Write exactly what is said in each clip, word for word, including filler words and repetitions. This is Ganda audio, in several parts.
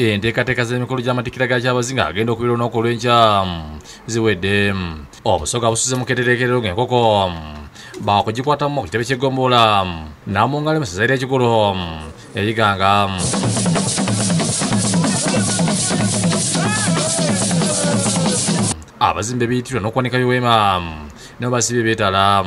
enteekateeka z'emikolo gy'amatikkira ga Kyabazinga agenda okubeera olunaku olw'enkya ziwedde. Obusoga busuze mu keetereekerero ng'enkoko baakugikwatamu ku kitebe ky'eggombolola Namungali mu ssaza ery'ekikulu eriganga. Abazimbe biyitirirwa n'okuwanika biweema nabo basibye beetala.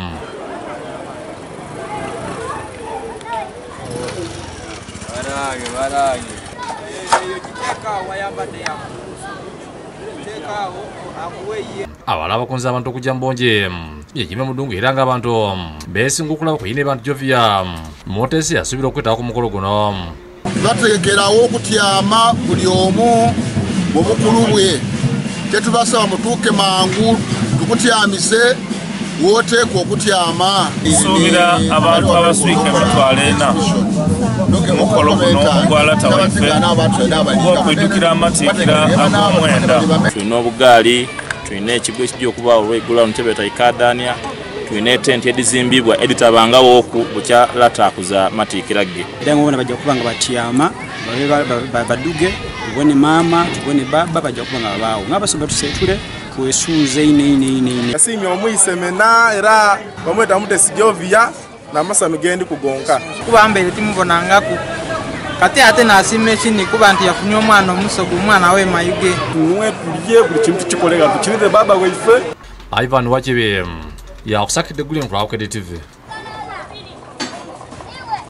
Abala abakunze abantu okujja mbonje yekime mudungu era ng'abantu beesinga okulaba ku yine bantu Jovia Motesi asuubira okwetaba ku mukolo guno. Bategekerawo okutyama buli omu mu bukulu bwe. Tetubasaba mutuuke mangu tukutyamise wooteeka okutyama. Suubira abantu abaswika emitwalo ena omukolo guno ogwa Latta waffe ogw'okwijjukira amatikkira ag'omwenda. Tulina obugaali, tulina ekigo ekijja okuba olw'eggula Ntebeta Ikadania, tulina etenti edizimbibwa editabangawo ku bukya Latta akuza matikkira ge. Era ng'obona bajja kuba nga batyama baduge tubone maama tubone baba bajja kuba nga babaawo ng'abasumba tuseetule twesuuze ine ine ine ine. Yasiimye omwisemena era bamweta Mutesi Jovia n'amasano gendi kugonka. Kuba mbere timubonangaku kati ate n'asiima ekindi kuba nti yafunye omwana omusogo omwana we mayuge. Tunywe tulye buli kintu kikoleka tukirize baba waife. Ivan Wakibe yakusakidde guli mu Kwawukede T V.